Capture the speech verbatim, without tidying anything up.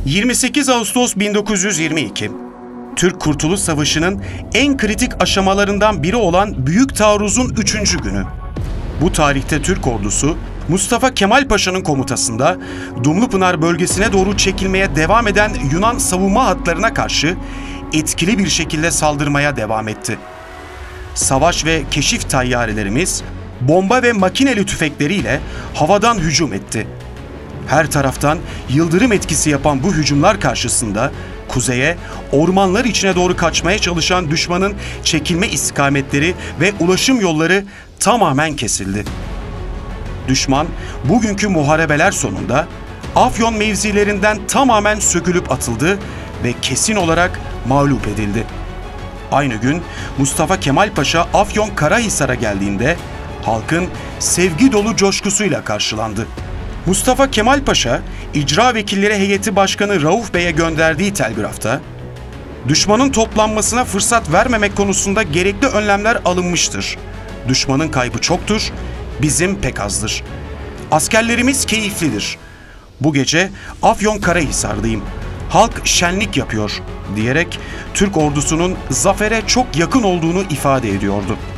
yirmi sekiz Ağustos bin dokuz yüz yirmi iki, Türk Kurtuluş Savaşı'nın en kritik aşamalarından biri olan Büyük Taarruz'un üçüncü günü. Bu tarihte Türk ordusu, Mustafa Kemal Paşa'nın komutasında Dumlupınar bölgesine doğru çekilmeye devam eden Yunan savunma hatlarına karşı etkili bir şekilde saldırmaya devam etti. Savaş ve keşif tayyarelerimiz bomba ve makineli tüfekleriyle havadan hücum etti. Her taraftan yıldırım etkisi yapan bu hücumlar karşısında kuzeye, ormanlar içine doğru kaçmaya çalışan düşmanın çekilme istikametleri ve ulaşım yolları tamamen kesildi. Düşman bugünkü muharebeler sonunda Afyon mevzilerinden tamamen sökülüp atıldı ve kesin olarak mağlup edildi. Aynı gün Mustafa Kemal Paşa Afyon Karahisar'a geldiğinde halkın sevgi dolu coşkusuyla karşılandı. Mustafa Kemal Paşa, İcra Vekilleri Heyeti Başkanı Rauf Bey'e gönderdiği telgrafta, düşmanın toplanmasına fırsat vermemek konusunda gerekli önlemler alınmıştır. Düşmanın kaybı çoktur, bizim pek azdır. Askerlerimiz keyiflidir. Bu gece Afyon Karahisar'dayım. Halk şenlik yapıyor diyerek Türk ordusunun zafere çok yakın olduğunu ifade ediyordu.